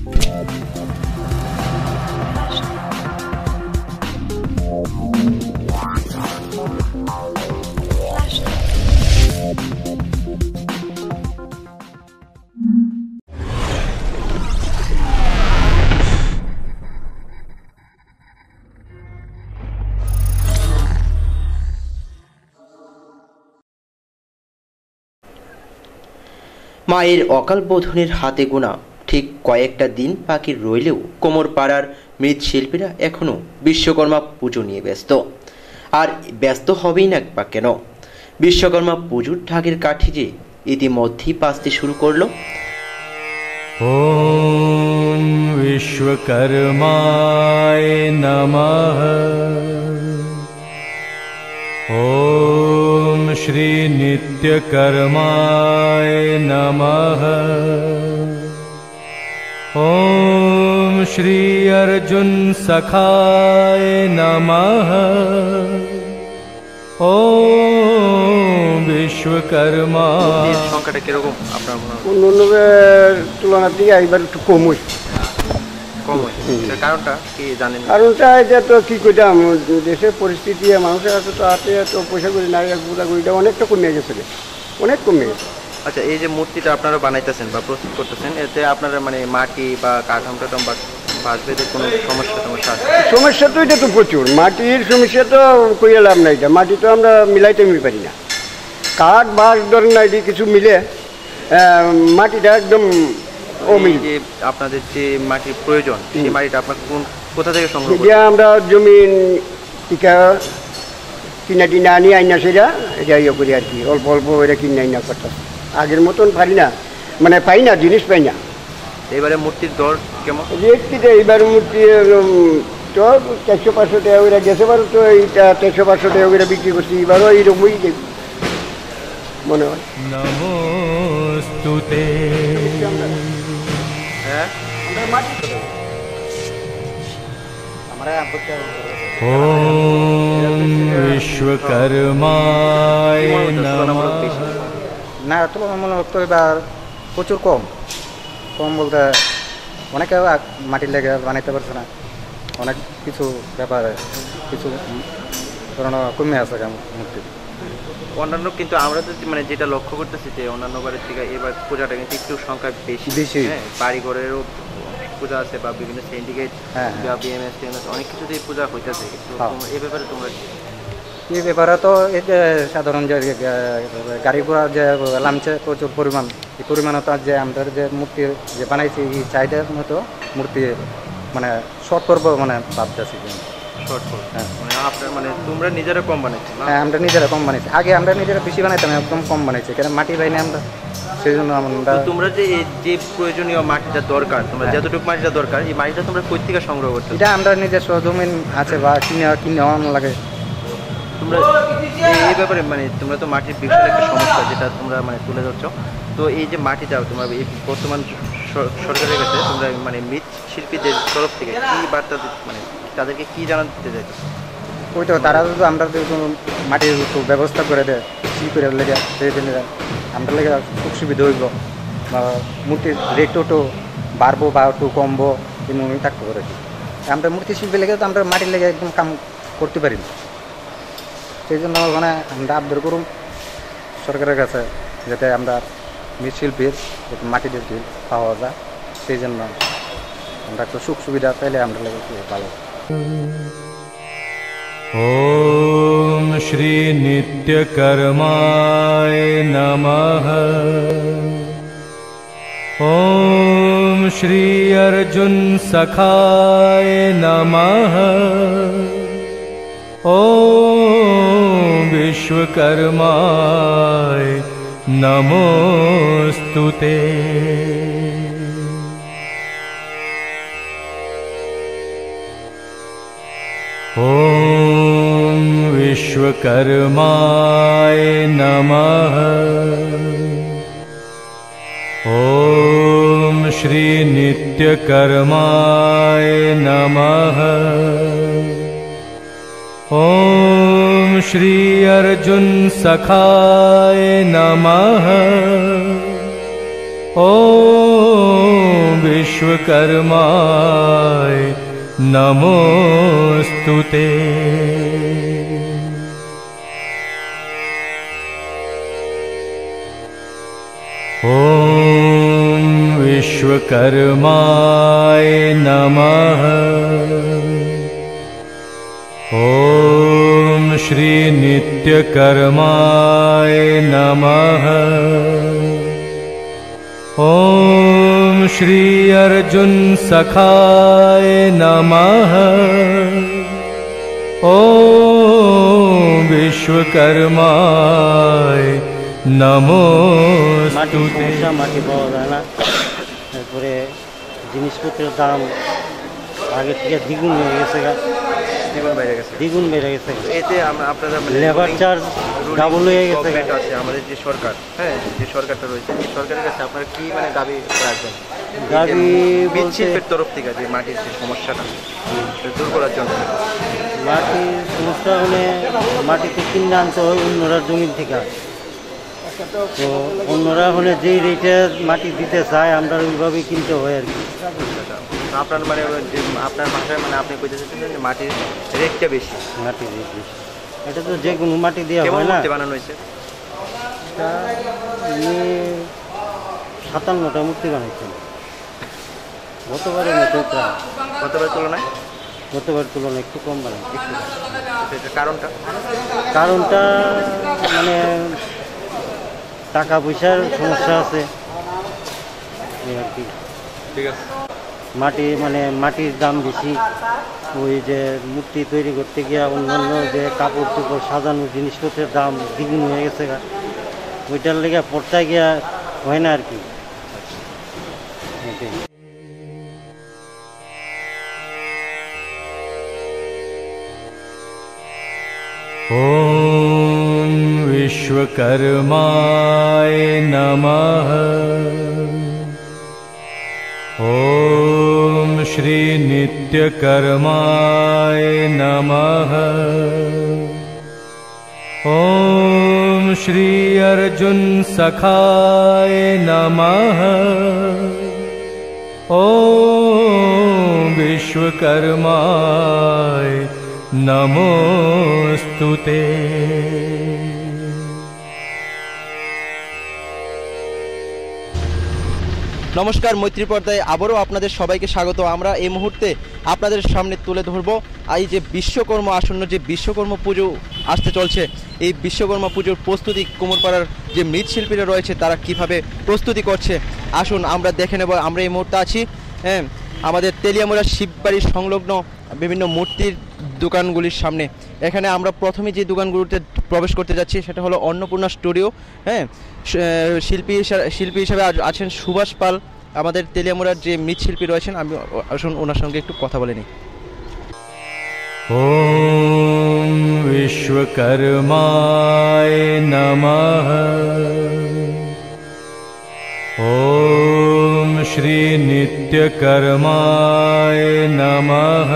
মায়ের অকাল বোধনের হাতে গোনা ঠিক কয়েকটা দিন বাকি রইলেও কোমর পাড়ার মৃৎশিল্পীরা এখনও বিশ্বকর্মা পুজো নিয়ে ব্যস্ত। আর ব্যস্ত হবেই না বা কেন, বিশ্বকর্মা পুজোর ঢাকের কাঠি যে ইতিমধ্যেই বাজতে শুরু করলো। ওম বিশ্বকর্মায় নমঃ। ओम श्री नित्यकर्माय नमः। ओम श्री अर्जुन सखाय नमः। ओम विश्वकर्मा। সংখ্যাটা কিরকম আপনার অন্য তুলনার দিকে একবার একটু কম হয়েছে। কারণটা কি জানেন? কারণটা এটা তো কি করতাম, দেশের পরিস্থিতি মানুষের কাছে তো হাতে এত পয়সা করি না, এটা অনেকটা কমে গেছে, অনেক কমে গেছে। আচ্ছা, এই যে মূর্তিটা আপনারা বানাইতেছেন বা প্রস্তুত করতেছেন, এতে আপনারা মানে মাটি বা কাঠাম টাঠাম বা বাঁশবেদের কোনো সমস্যা আছে? সমস্যা তো এটা তো প্রচুর, মাটির সমস্যা তো কইয়া লাভ না। এটা মাটি তো আমরা মিলাইতে পারি না, কাঠ বাঁশ ধরেন না, এটি কিছু মিলে মাটিটা একদম যে আপনাদের যে মাটির প্রয়োজন সেই মাটিটা আপনার কোথা থেকে সংগ্রহ করেন? এটা আমরা জমিন টিকা কিনা টিনা আনি আইনা সেটা এটা ইয়ে করি আর কি, অল্প অল্প এটা কিনে আইনা করতাম। আগের মতন পারি না, মানে পাই না, জিনিস পাই না। এবারে মূর্তির দর কেমন? রেট কি এইবার মূর্তি তো 400-500 টাকা করে গেছে, বারো তো এইটা 400-500 টাকা করে বিক্রি করছি, এবারও এইরকমই মনে হয়। নমস্তুতে। ওম বিশ্বকর্মায় নমঃ। না, তুলনামূলক তো এবার প্রচুর কম বলতে অনেকে মাটির লেগে বানাইতে পারছে না, অনেক কিছু ব্যাপারে কিছু ধরনের কমে আছে মূর্তি। অন্যান্য কিন্তু আমরা তো মানে যেটা লক্ষ্য করতেছি যে অন্যান্য বারের থেকে এবার পূজাটা কিন্তু একটু সংখ্যা বেশি। বাড়ি ঘরেরও পূজা আছে বা বিভিন্ন সিন্ডিকেট বা বিএমএস অনেক কিছুতেই পূজা হইতেছে। এই ব্যাপারে তোমরা এই ব্যাপারে তো এই যে সাধারণ যে গাড়ি ঘোড়া যে লামছে প্রচুর পরিমাণ, এই পরিমাণে তো যে আমাদের যে মূর্তি যে বানাইছি এই চাহিদার মতো মূর্তি মানে শর্ট করব মানে ভাবতেছি। মানে তোমরা নিজেরা কম বানাইছো? হ্যাঁ, আমরা নিজেরা কম বানাইছি। আগে আমরা নিজেরা বেশি বানাইতাম, একদম কম বানাইছি, কারণ মাটি পাই না আমরা, সেই জন্য আমরা। তোমরা যে প্রয়োজনীয় মাটিটা দরকার, তোমরা যতটুকু মাটিটা দরকার, এই মাটিটা তোমরা কই থেকে সংগ্রহ করছো? এটা আমরা নিজস্ব জমিন আছে বা কিনে আনা লাগে। তোমরা এই ব্যাপারে মানে তোমরা তো মাটির বিশাল একটা সমস্যা যেটা তোমরা মানে তুলে ধরছো, তো এই যে মাটিটা তোমরা এই বর্তমান সরকারের কাছে তোমরা মানে মৃৎশিল্পীদের তরফ থেকে কি বার্তা মানে তাদেরকে কি জানাতে চাইছো? ওই তো তারা যদি আমরা মাটির ব্যবস্থা করে দেয় শিল্পীর লেগে, আমরা লেগে খুব সুবিধা হইব, বা মূর্তির রেটও একটু বাড়বো বা একটু কমবো, এমনই থাকতে পারে। আমরা মূর্তি শিল্পীর লেগে তো আমরা মাটির লেগে একদম কাম করতে পারি না, সেই জন্য মানে আমরা আবদার করুন সরকারের কাছে যাতে আমরা মৃৎশিল্পীর মাটিদের পাওয়া যায়, সেই জন্য আমরা একটু সুখ সুবিধা পেলে আমরা লেগে ভালো। ओम श्री नित्यकर्माय नमः। ओम श्री अर्जुन सखाय नमः। ओम विश्वकर्माय नमोस्तुते। ओम विश्वकर्माय नमः। ओम श्री नित्यकर्माय नमः। ओम श्री अर्जुन सखाय नमः। ओम विश्वकर्माय नमोस्तुते। ॐ विश्वकर्माय नमः। ॐ श्री नित्यकर्माय नमः। ॐ श्री अर्जुन सखाय नमः। ॐ विश्वकर्माय नमोस्तुते। মাটি পাওয়া যায় না, তারপরে জিনিসপত্রের দাম আগের থেকে দ্বিগুণ হয়ে গেছে, দ্বিগুণ বেড়ে গেছে। এতে আপনারা লেবার চার্জ ডাবল হয়ে গেছে। আছে আমাদের যে সরকার, হ্যাঁ যে সরকারটা রয়েছে, এই সরকারের কাছে আপনারা কি মানে দাবি রাখবেন? দাবি শিল্পের তরফ থেকে যে মাটির যে সমস্যাটা দূর করার জন্য। মাটির সমস্যা হলে মাটিতে কিনে আনতে হয় অন্যরা জমির থেকে। তো অন্যরা হলে যেই রেটে মাটি দিতে চায় আমরা ওইভাবেই কিনতে হয় আর কি। আপনার মানে আপনার ভাষায় মানে আপনি বলতে চাচ্ছেন যে মাটির রেটটা বেশি? মাটির রেট বেশি। এটা তো যে কোনো মাটি দেওয়া হয় না। বানানো হয়েছে এটা 57টা মূর্তি বানাইছেন গতবারের মতো প্রায়। গতবারের তুলনায়? গতবারের তুলনায় একটু কম বানাইছে। কারণটা মানে টাকা পয়সার সমস্যা আছে আর কি। ঠিক আছে। মাটি মানে মাটির দাম বেশি। ওই যে মূর্তি তৈরি করতে গিয়া অন্যান্য যে কাপড় চোপড় সাজানোর জিনিসপত্রের দাম দ্বিগুণ হয়ে গেছে, ওইটার লেগে পড়তে গিয়া হয় না আর কি। ॐ विश्वकर्माय नमः। ॐ श्री नित्यकर्माय नमः। ॐ श्री अर्जुन सखाय नमः। ॐ विश्वकर्माय नमोस्तुते। নমস্কার, মৈত্রী পর্দায় আবারও আপনাদের সবাইকে স্বাগত। আমরা এই মুহূর্তে আপনাদের সামনে তুলে ধরবো এই যে বিশ্বকর্মা আসন্ন যে বিশ্বকর্মা পুজো আসতে চলছে, এই বিশ্বকর্মা পুজোর প্রস্তুতি কুমোরপাড়ার যে মৃৎশিল্পীরা রয়েছে তারা কিভাবে প্রস্তুতি করছে আসুন আমরা দেখে নেব। আমরা এই মুহূর্তে আছি আমাদের তেলিয়ামুড়া শিববাড়ির সংলগ্ন বিভিন্ন মূর্তির দোকানগুলির সামনে। এখানে আমরা প্রথমে যে দোকানগুলোতে প্রবেশ করতে যাচ্ছি সেটা হলো অন্নপূর্ণা স্টুডিও। শিল্পী হিসাবে আছেন সুভাষ পাল, আমাদের তেলিয়ামুড়ার যে মৃৎশিল্পী রয়েছেন। আমি আসুন ওনার সঙ্গে একটু কথা বলে নিই। ॐ विश्वकर्माय नमः। ॐ श्री नित्यकर्माय नमः।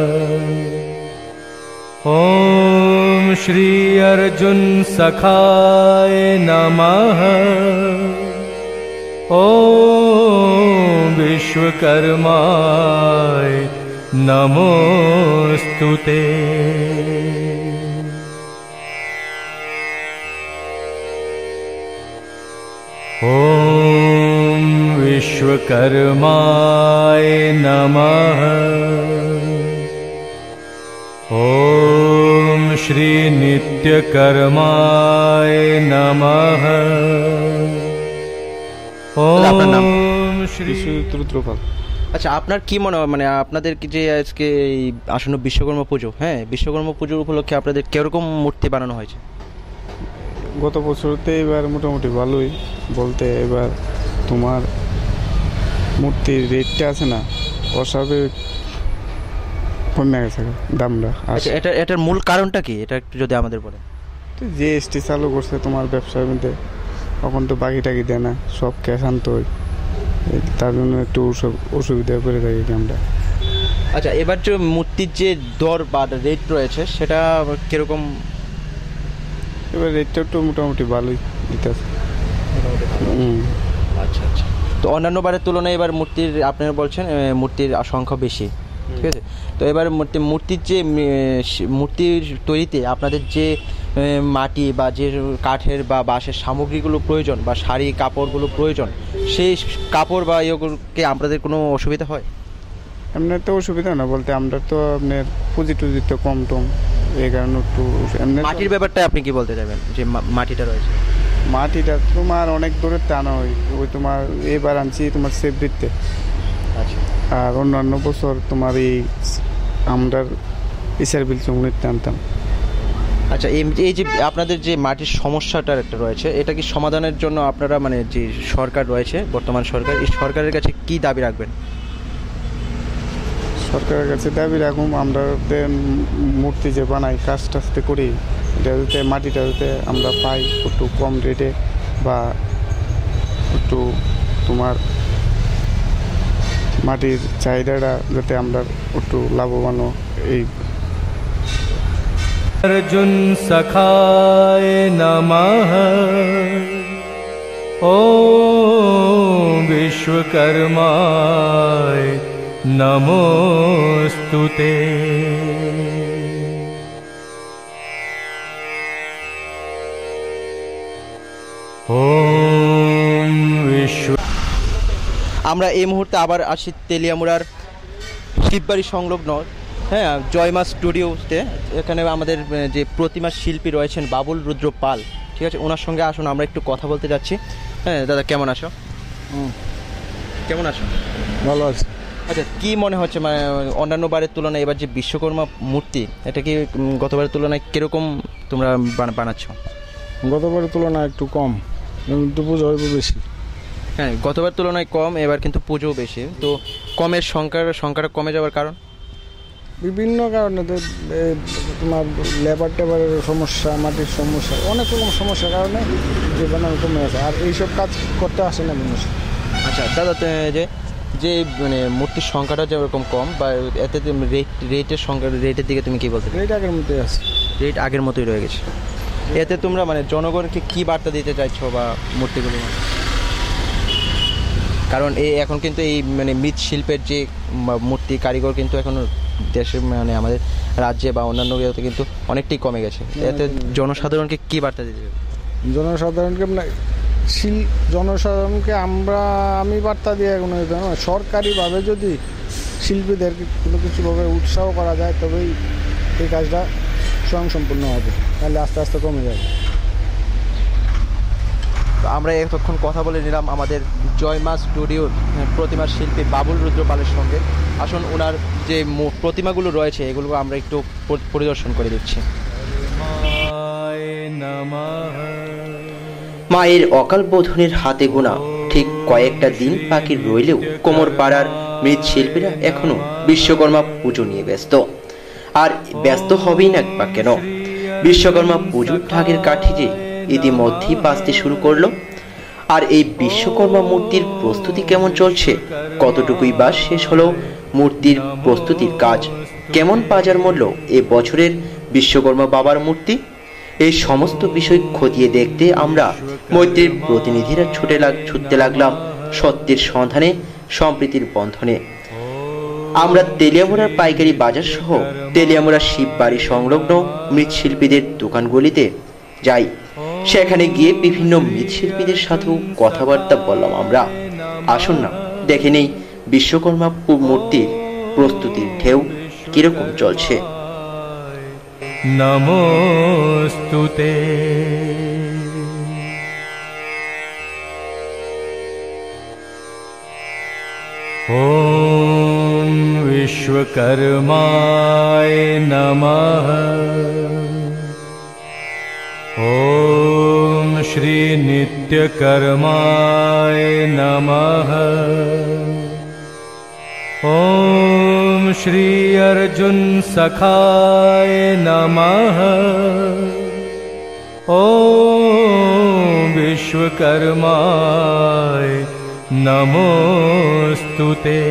ॐ श्री अर्जुन सखाय नमः। ॐ विश्वकर्माय नमोस्तुते। ॐ विश्वकर्माय नमः। ॐ श्री नित्यकर्माय नमः। ॐ श्री রুদ্রপাল। আচ্ছা, আপনার কি মনে হয় মানে আপনাদের কি যে আজকে এই আসন্ন বিশ্বকর্মা পুজো, বিশ্বকর্মা পুজোর উপলক্ষে আপনাদের কিরকম মূর্তি বানানো হয়েছে? গত বছরতে এবার মোটামুটি ভালোই বলতে, এবার তোমার মূর্তির রেটটা আছে না অস্বাভাবিক কমে গেছে দামটা। আচ্ছা, এটার মূল কারণটা কি, এটা একটু যদি আমাদের বলেন। জিএসটি চালু করছে তোমার ব্যবসার মধ্যে, তখন তো বাকি টাকি দেয় না, সব ক্যাশ আনতে হয়, তার জন্য একটু অসুবিধা করে থাকি আমরা। আচ্ছা, এবার যে মূর্তির যে দর বা রেট রয়েছে সেটা কিরকম? এবার রেটটা একটু মোটামুটি ভালোই দিতেছে। আচ্ছা আচ্ছা, তো অন্যান্য বারের তুলনায় এবার মূর্তির আপনারা বলছেন মূর্তির সংখ্যা বেশি, ঠিক আছে। তো এবার মূর্তির যে মূর্তির তৈরিতে আপনাদের যে মাটি বা যে কাঠের বা বাঁশের সামগ্রীগুলো প্রয়োজন বা শাড়ি কাপড়গুলো প্রয়োজন, সেই কাপড় বা ইয়েগুলোকে আপনাদের কোনো অসুবিধা হয়? এমনি তো অসুবিধা না বলতে, আমরা তো আপনার পুঁজি টুজি তো কম টম, এই কারণে একটু এমনি। মাটির ব্যাপারটা আপনি কি বলতে চাইবেন, যে মাটিটা রয়েছে? মাটিটা তোমার অনেক দূরে টানা হয়, ওই তোমার এবার আনছি তোমার সেফ্রিতে। আচ্ছা। আর অন্যান্য বছর তোমার এই আমরা ইসার বিল চুমনিতে আনতাম। আচ্ছা, এই যে আপনাদের যে মাটির সমস্যাটা একটা রয়েছে, এটা কি সমাধানের জন্য আপনারা মানে যে সরকার রয়েছে বর্তমান সরকার, এই সরকারের কাছে কি দাবি রাখবেন? সরকারের কাছে দাবি রাখুন আমরা মূর্তি যে বানাই কাজ টাজতে করি, এটা যাতে মাটিটা যাতে আমরা পাই একটু কম রেটে, বা একটু তোমার মাটির চাহিদাটা যাতে আমরা একটু লাভবান এই। अर्जुन सखाय नमः। ओम विश्वकर्माय नमोस्तुते। ओम विश्व। আমরা এই মুহূর্তে আবার আসি তেলিয়ামুড়ার শিববাড়ি সংলগ্ন জয়মা স্টুডিওতে। এখানে আমাদের যে প্রতিমা শিল্পী রয়েছেন বাবুল রুদ্র পাল, ঠিক আছে, ওনার সঙ্গে আসুন আমরা একটু কথা বলতে যাচ্ছি। হ্যাঁ দাদা, কেমন আছো? কেমন আছো? ভালো আছে। আচ্ছা, কি মনে হচ্ছে মানে অন্যান্য বারের তুলনায় এবার যে বিশ্বকর্মা মূর্তি, এটা কি গতবারের তুলনায় কীরকম তোমরা বানাচ্ছ? গতবারের তুলনায় একটু কম, কিন্তু পুজো হইব বেশি। হ্যাঁ, গতবার তুলনায় কম, এবার কিন্তু পুজোও বেশি। তো কমের সংখ্যাটা কমে যাওয়ার কারণ? বিভিন্ন কারণে তো তোমার লেবার টেবারের সমস্যা, মাটির সমস্যা, অনেক রকম সমস্যার কারণে যে বানানো কমে আছে, আর এইসব কাজ করতে আসে না মানুষ। আচ্ছা দাদা, যে মানে মূর্তির সংখ্যাটা যে ওরকম কম, বা এতে রেটের দিকে তুমি কি বলতে? রেট আগের মতোই আছে, রেট আগের মতোই রয়ে গেছে। এতে তোমরা মানে জনগণকে কি বার্তা দিতে চাইছো বা মূর্তিগুলো? কারণ এখন কিন্তু এই মানে মৃৎশিল্পের যে মূর্তি কারিগর কিন্তু এখন দেশে মানে আমাদের রাজ্যে বা অন্যান্য ইয়েতে কিন্তু অনেকটাই কমে গেছে। এতে জনসাধারণকে কি বার্তা দিতে হবে? জনসাধারণকে আমি বার্তা দিয়ে কোনো সরকারিভাবে যদি শিল্পীদেরকে কোনো কিছুভাবে উৎসাহ করা যায়, তবেই এই কাজটা স্বয়ংসম্পূর্ণ হবে, তাহলে আস্তে আস্তে কমে যাবে। আমরা এতক্ষণ কথা বলে নিলাম আমাদের জয়মা স্টুডিওর প্রতিমা শিল্পী বাবুল রুদ্র পালের সঙ্গে। আসুন ওনার যে প্রতিমাগুলো রয়েছে এগুলো আমরা একটু পরিদর্শন করে দিচ্ছি। মায়ের অকাল বোধনের হাতে গোনা ঠিক কয়েকটা দিন বাকি রইলেও কোমর পাড়ার মৃৎশিল্পীরা এখনো বিশ্বকর্মা পুজো নিয়ে ব্যস্ত। আর ব্যস্ত হবেই না বা কেন, বিশ্বকর্মা পুজোর ঢাকের কাঠি যে ইতিমধ্যেই বাজতে শুরু করলো। আর এই বিশ্বকর্মা মূর্তির প্রস্তুতি কেমন চলছে, কতটুকুই বা শেষ হলো মূর্তির প্রস্তুতির কাজ, কেমন বাজার মূল্য এ বছরের বিশ্বকর্মা বাবার মূর্তি, এই সমস্ত বিষয় খতিয়ে দেখতে আমরা মৈত্রীর প্রতিনিধিরা ছুটতে লাগলাম সত্যের সন্ধানে, সম্প্রীতির বন্ধনে। আমরা তেলিয়ামুড়ার পাইকারি বাজার সহ তেলিয়ামুড়া শিববাড়ি সংলগ্ন মৃৎশিল্পীদের দোকানগুলিতে যাই। সেখানে গিয়ে বিভিন্ন মৃৎশিল্পীদের সাথেও কথাবার্তা বললাম আমরা। আসুন না দেখে নেই বিশ্বকর্মা মূর্তির প্রস্তুতির ঢেউ কিরকম চলছে। নমোস্তুতে। ওম বিশ্বকর্মায় নমঃ। ओम श्री नित्यकर्माय नमः। ओम श्री अर्जुन सखाय नमः। ओम विश्वकर्माय नमोस्तुते।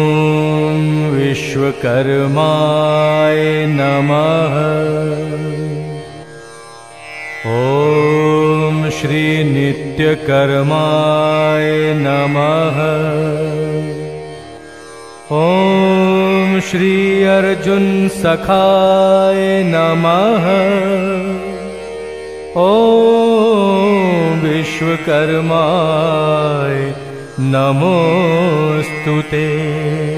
ओम विश्वकर्माय नमः। श्री नित्यकर्माय नमः। ॐ श्री अर्जुन सखाय नमः। ॐ विश्वकर्माय नमोस्तुते।